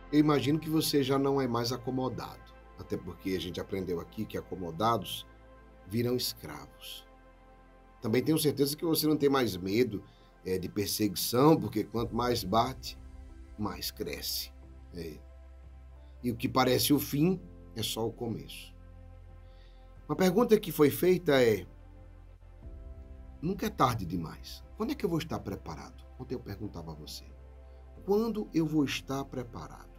Eu imagino que você já não é mais acomodado, até porque a gente aprendeu aqui que acomodados viram escravos. Também tenho certeza que você não tem mais medo de perseguição, porque quanto mais bate, mais cresce. É. E o que parece o fim é só o começo. Uma pergunta que foi feita é: nunca é tarde demais. Quando é que eu vou estar preparado? Ontem eu perguntava a você. Quando eu vou estar preparado?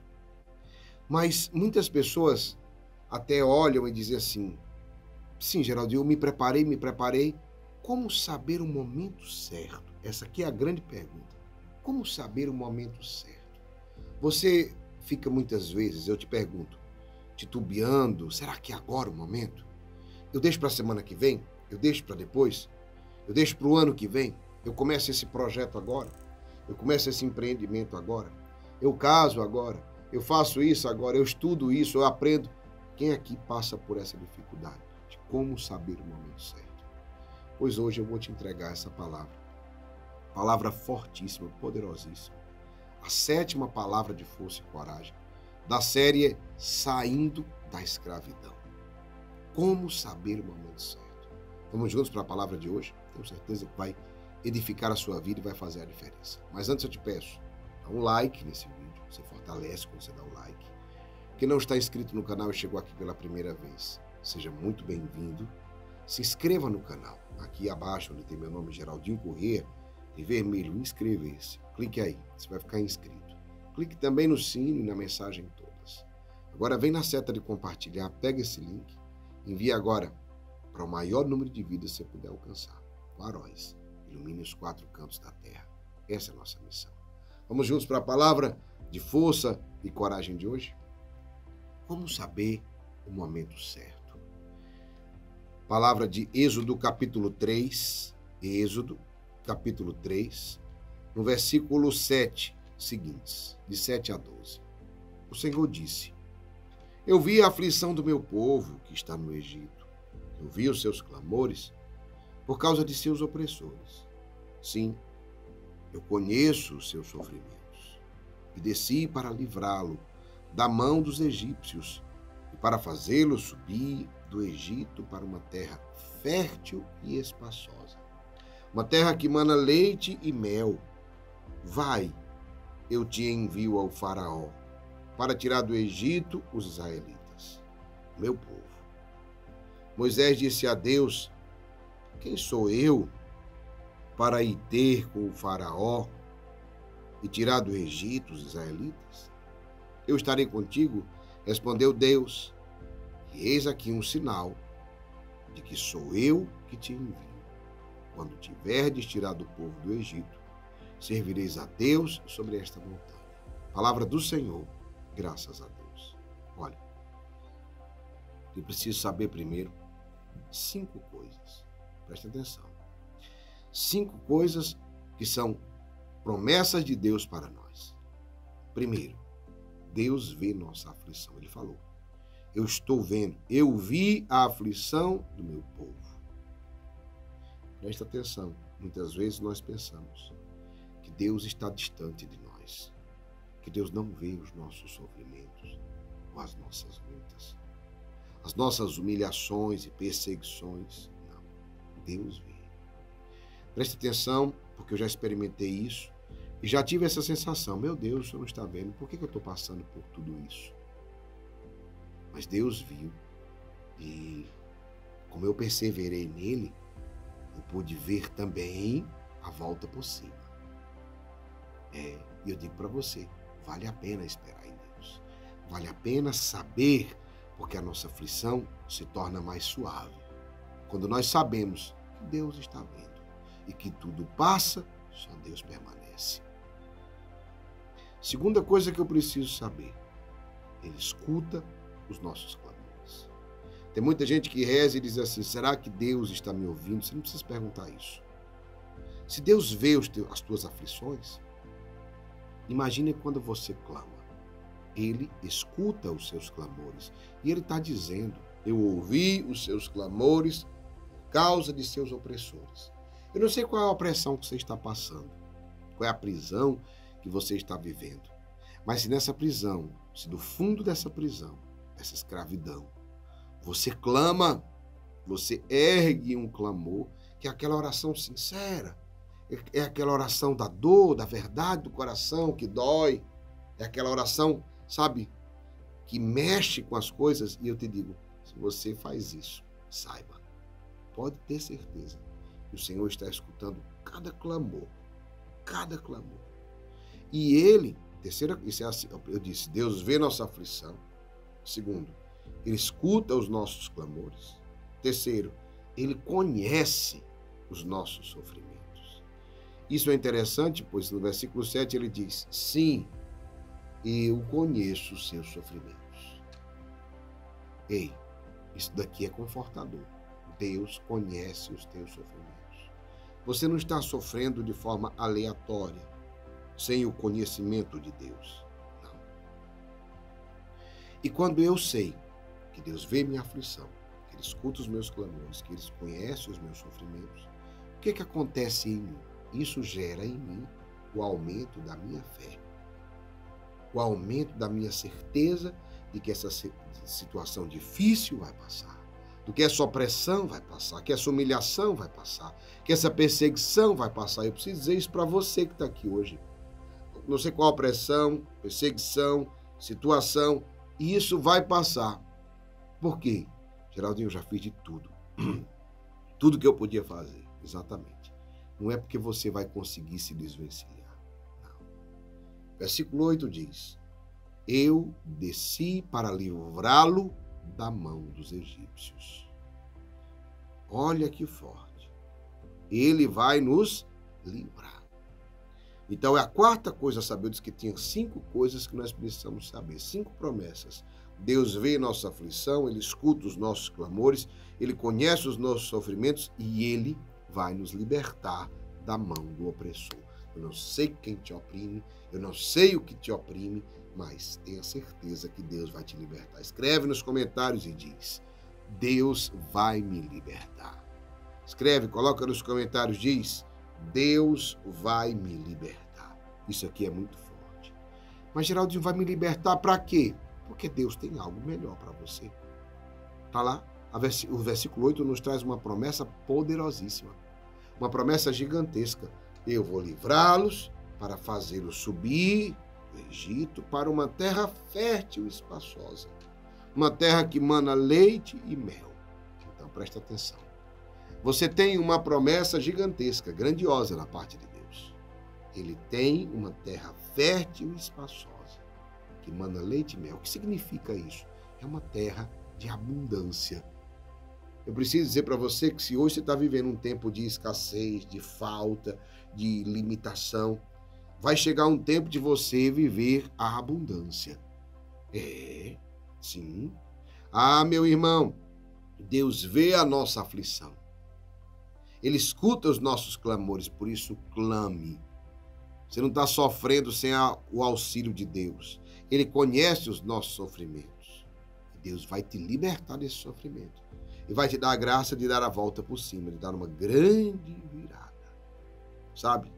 Mas muitas pessoas até olham e dizem assim: sim, Geraldinho, eu me preparei, me preparei. Como saber o momento certo? Essa aqui é a grande pergunta. Como saber o momento certo? Você fica muitas vezes, eu te pergunto, titubeando, será que é agora o momento? Eu deixo para a semana que vem? Eu deixo para depois? Eu deixo para o ano que vem? Eu começo esse projeto agora? Eu começo esse empreendimento agora? Eu caso agora? Eu faço isso agora? Eu estudo isso? Eu aprendo? Quem aqui passa por essa dificuldade de como saber o momento certo? Pois hoje eu vou te entregar essa palavra. Palavra fortíssima, poderosíssima. A 7ª palavra de força e coragem da série Saindo da Escravidão. Como saber o momento certo? Vamos juntos para a palavra de hoje? Tenho certeza que vai edificar a sua vida e vai fazer a diferença. Mas antes eu te peço, dá um like nesse vídeo. Você fortalece quando você dá o like. Quem não está inscrito no canal e chegou aqui pela primeira vez, seja muito bem-vindo. Se inscreva no canal. Aqui abaixo, onde tem meu nome, Geraldinho Corrêa, em vermelho, inscrever-se. Clique aí, você vai ficar inscrito. Clique também no sino e na mensagem todas. Agora vem na seta de compartilhar, pega esse link, envia agora para o maior número de vidas que você puder alcançar. Varóis, ilumine os 4 cantos da terra. Essa é a nossa missão. Vamos juntos para a palavra de força e coragem de hoje? Como saber o momento certo? Palavra de Êxodo capítulo 3, Êxodo capítulo 3, no versículo 7 seguintes, de 7 a 12. O Senhor disse: eu vi a aflição do meu povo que está no Egito. Eu vi os seus clamores por causa de seus opressores. Sim, eu conheço os seus sofrimentos e desci para livrá-lo da mão dos egípcios e para fazê-lo subir do Egito para uma terra fértil e espaçosa, uma terra que mana leite e mel. Vai, eu te envio ao faraó para tirar do Egito os israelitas, meu povo. Moisés disse a Deus: quem sou eu para ir ter com o faraó e tirar do Egito os israelitas? Eu estarei contigo, respondeu Deus, e eis aqui um sinal de que sou eu que te envio. Quando tiverdes tirado o povo do Egito, servireis a Deus sobre esta montanha. Palavra do Senhor, graças a Deus. Olha, eu preciso saber primeiro 5 coisas. Presta atenção. 5 coisas que são promessas de Deus para nós. Primeiro, Deus vê nossa aflição. Ele falou: eu estou vendo, eu vi a aflição do meu povo. Presta atenção, muitas vezes nós pensamos que Deus está distante de nós, que Deus não vê os nossos sofrimentos ou as nossas lutas, as nossas humilhações e perseguições. Não, Deus vê. Presta atenção, porque eu já experimentei isso e já tive essa sensação: meu Deus, o Senhor não está vendo, por que eu estou passando por tudo isso? Mas Deus viu, e como eu perseverei nele, eu pude ver também a volta por cima. E eu digo para você, vale a pena esperar em Deus. Vale a pena saber, porque a nossa aflição se torna mais suave. Quando nós sabemos que Deus está vendo e que tudo passa, só Deus permanece. Segunda coisa que eu preciso saber, Ele escuta os nossos clamores. Tem muita gente que reza e diz assim: será que Deus está me ouvindo? Você não precisa perguntar isso. Se Deus vê as tuas aflições, imagine quando você clama. Ele escuta os seus clamores. E Ele está dizendo: eu ouvi os seus clamores por causa de seus opressores. Eu não sei qual é a opressão que você está passando, qual é a prisão que você está vivendo. Mas se nessa prisão, se do fundo dessa prisão, dessa escravidão, você clama, você ergue um clamor, que é aquela oração sincera, é aquela oração da dor, da verdade do coração que dói, é aquela oração, sabe, que mexe com as coisas. E eu te digo, se você faz isso, saiba, pode ter certeza que o Senhor está escutando cada clamor, cada clamor. E Ele, terceira, isso é assim, eu disse, Deus vê nossa aflição. Segundo, Ele escuta os nossos clamores. Terceiro, Ele conhece os nossos sofrimentos. Isso é interessante, pois no versículo 7 ele diz, sim, eu conheço os seus sofrimentos. Ei, isso daqui é confortador. Deus conhece os teus sofrimentos. Você não está sofrendo de forma aleatória, sem o conhecimento de Deus. Não. E quando eu sei que Deus vê minha aflição, que Ele escuta os meus clamores, que Ele conhece os meus sofrimentos, o que acontece em mim? Isso gera em mim o aumento da minha fé, o aumento da minha certeza de que essa situação difícil vai passar, do que essa opressão vai passar, que essa humilhação vai passar, que essa perseguição vai passar. Eu preciso dizer isso para você que está aqui hoje. Não sei qual opressão, perseguição, situação, e isso vai passar. Por quê? Geraldinho, eu já fiz de tudo. Tudo que eu podia fazer, exatamente. Não é porque você vai conseguir se desvencilhar. Não. Versículo 8 diz, eu desci para livrá-lo da mão dos egípcios. Olha que forte. Ele vai nos livrar. Então, é a quarta coisa a saber. Eu disse que tinha 5 coisas que nós precisamos saber. 5 promessas. Deus vê nossa aflição, Ele escuta os nossos clamores, Ele conhece os nossos sofrimentos e Ele vai nos libertar da mão do opressor. Eu não sei quem te oprime, eu não sei o que te oprime, mas tenha certeza que Deus vai te libertar. Escreve nos comentários e diz, Deus vai me libertar. Escreve, coloca nos comentários, diz, Deus vai me libertar. Isso aqui é muito forte. Mas Geraldinho, vai me libertar para quê? Porque Deus tem algo melhor para você. Está lá? O versículo 8 nos traz uma promessa poderosíssima. Uma promessa gigantesca. Eu vou livrá-los para fazê-los subir do Egito para uma terra fértil e espaçosa. Uma terra que mana leite e mel. Então presta atenção. Você tem uma promessa gigantesca, grandiosa da parte de Deus. Ele tem uma terra fértil e espaçosa, que mana leite e mel. O que significa isso? É uma terra de abundância. Eu preciso dizer para você que se hoje você está vivendo um tempo de escassez, de falta, de limitação, vai chegar um tempo de você viver a abundância. É, sim. Ah, meu irmão, Deus vê a nossa aflição. Ele escuta os nossos clamores, por isso clame. Você não está sofrendo sem o auxílio de Deus. Ele conhece os nossos sofrimentos. Deus vai te libertar desse sofrimento. E vai te dar a graça de dar a volta por cima, de dar uma grande virada. Sabe?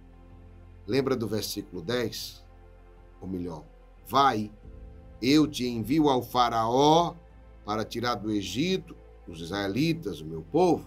Lembra do versículo 10? Ou melhor, vai, eu te envio ao faraó para tirar do Egito os israelitas, o meu povo.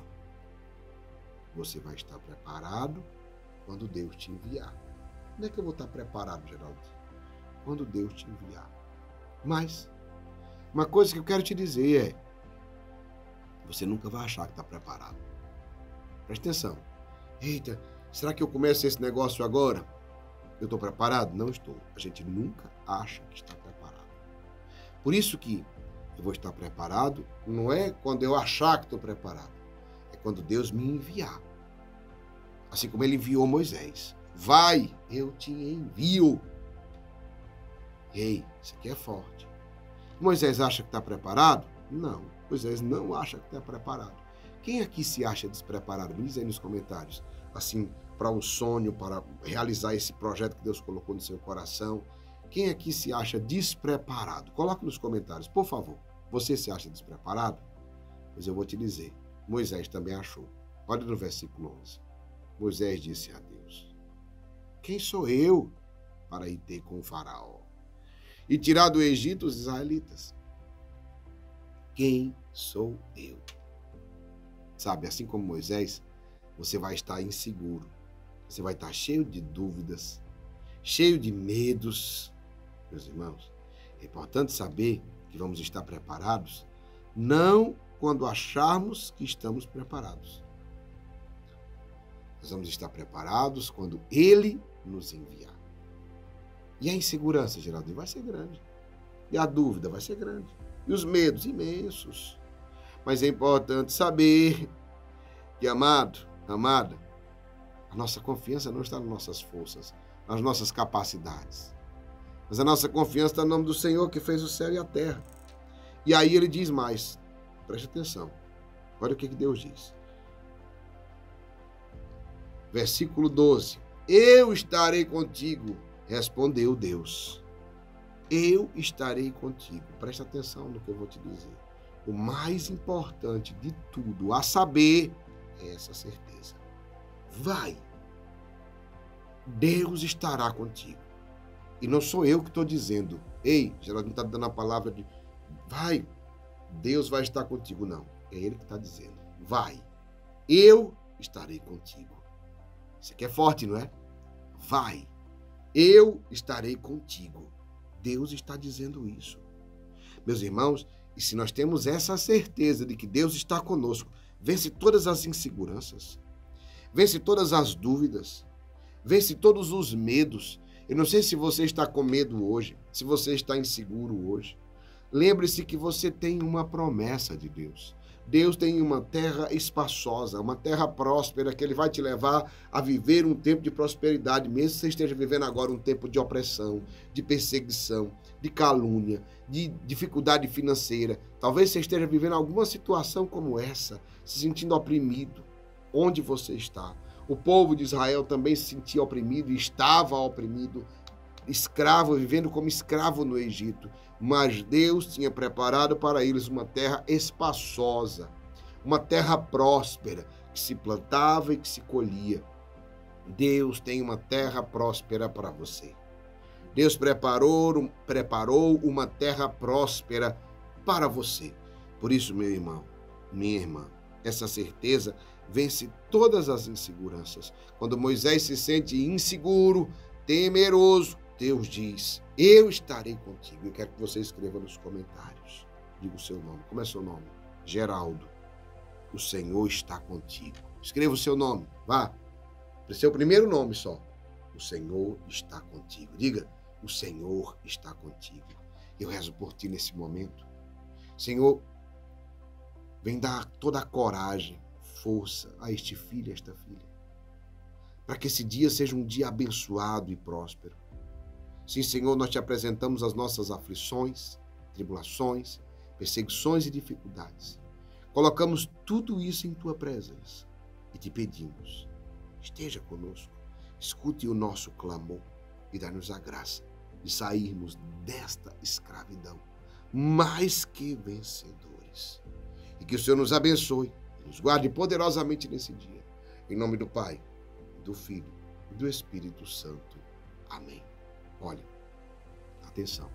Você vai estar preparado quando Deus te enviar. Onde é que eu vou estar preparado, Geraldo? Quando Deus te enviar. Mas, uma coisa que eu quero te dizer é, você nunca vai achar que está preparado. Presta atenção. Eita, será que eu começo esse negócio agora? Eu estou preparado? Não estou. A gente nunca acha que está preparado. Por isso que eu vou estar preparado, não é quando eu achar que estou preparado. É quando Deus me enviar. Assim como Ele enviou Moisés. Vai, eu te envio. Ei, isso aqui é forte. Moisés acha que está preparado? Não, Moisés não acha que está preparado. Quem aqui se acha despreparado? Me diz aí nos comentários. Assim, para um sonho, para realizar esse projeto que Deus colocou no seu coração. Quem aqui se acha despreparado? Coloque nos comentários, por favor. Você se acha despreparado? Pois eu vou te dizer. Moisés também achou. Olha no versículo 11. Moisés disse a Deus, quem sou eu para ir ter com o faraó? e tirar do Egito os israelitas. Quem sou eu? Sabe, assim como Moisés, você vai estar inseguro, você vai estar cheio de dúvidas, cheio de medos. Meus irmãos, é importante saber que vamos estar preparados, não quando acharmos que estamos preparados. Nós vamos estar preparados quando Ele nos enviar. E a insegurança, Geraldinho, vai ser grande. E a dúvida vai ser grande. E os medos imensos. Mas é importante saber que, amado, amada, a nossa confiança não está nas nossas forças, nas nossas capacidades. Mas a nossa confiança está no nome do Senhor que fez o céu e a terra. E aí ele diz mais. Preste atenção. Olha o que Deus diz. Versículo 12. Eu estarei contigo, respondeu Deus. Eu estarei contigo. Presta atenção no que eu vou te dizer. O mais importante de tudo, a saber, é essa certeza. Vai. Deus estará contigo. E não sou eu que estou dizendo. Ei, Geraldinho está dando a palavra de vai. Deus vai estar contigo. Não. É Ele que está dizendo. Vai. Eu estarei contigo. Isso aqui é forte, não é? Vai. Eu estarei contigo. Deus está dizendo isso. Meus irmãos, e se nós temos essa certeza de que Deus está conosco, vence todas as inseguranças, vence todas as dúvidas, vence todos os medos. Eu não sei se você está com medo hoje, se você está inseguro hoje. Lembre-se que você tem uma promessa de Deus. Deus tem uma terra espaçosa, uma terra próspera, que Ele vai te levar a viver um tempo de prosperidade, mesmo que você esteja vivendo agora um tempo de opressão, de perseguição, de calúnia, de dificuldade financeira. Talvez você esteja vivendo alguma situação como essa, se sentindo oprimido. Onde você está? O povo de Israel também se sentia oprimido e estava oprimido, escravo, vivendo como escravo no Egito. Mas Deus tinha preparado para eles uma terra espaçosa, uma terra próspera, que se plantava e que se colhia. Deus tem uma terra próspera para você. Deus preparou uma terra próspera para você. Por isso, meu irmão, minha irmã, essa certeza vence todas as inseguranças. Quando Moisés se sente inseguro, temeroso, Deus diz, eu estarei contigo. Eu quero que você escreva nos comentários. Diga o seu nome. Como é seu nome? Geraldo. O Senhor está contigo. Escreva o seu nome. Vá. Seu primeiro nome só. O Senhor está contigo. Diga, o Senhor está contigo. Eu rezo por ti nesse momento. Senhor, vem dar toda a coragem, força a este filho e a esta filha. Para que esse dia seja um dia abençoado e próspero. Sim, Senhor, nós te apresentamos as nossas aflições, tribulações, perseguições e dificuldades. Colocamos tudo isso em tua presença e te pedimos, esteja conosco, escute o nosso clamor e dá-nos a graça de sairmos desta escravidão mais que vencedores. E que o Senhor nos abençoe e nos guarde poderosamente nesse dia. Em nome do Pai, do Filho e do Espírito Santo. Amém. Olha, atenção,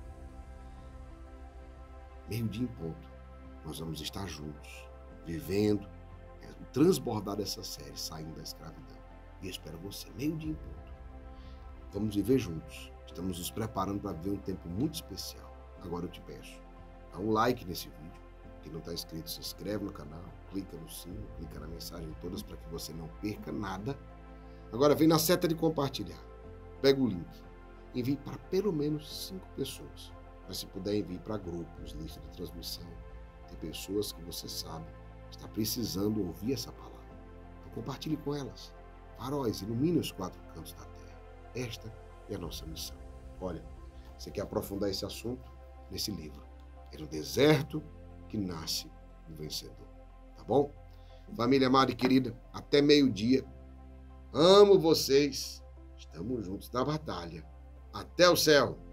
meio-dia em ponto, nós vamos estar juntos, vivendo, transbordar essa série, saindo da escravidão. E eu espero você, meio-dia em ponto. Vamos viver juntos, estamos nos preparando para viver um tempo muito especial. Agora eu te peço, dá um like nesse vídeo, quem não está inscrito, se inscreve no canal, clica no sino, clica na mensagem todas para que você não perca nada. Agora vem na seta de compartilhar, pega o link. Envie para pelo menos 5 pessoas. Mas se puder, envie para grupos, lista de transmissão. Tem pessoas que você sabe está precisando ouvir essa palavra. Então compartilhe com elas. Faróis, ilumine os 4 cantos da terra. Esta é a nossa missão. Olha, você quer aprofundar esse assunto? Nesse livro. É no deserto que nasce o vencedor. Tá bom? Família amada e querida, até meio-dia. Amo vocês. Estamos juntos na batalha. Até o céu!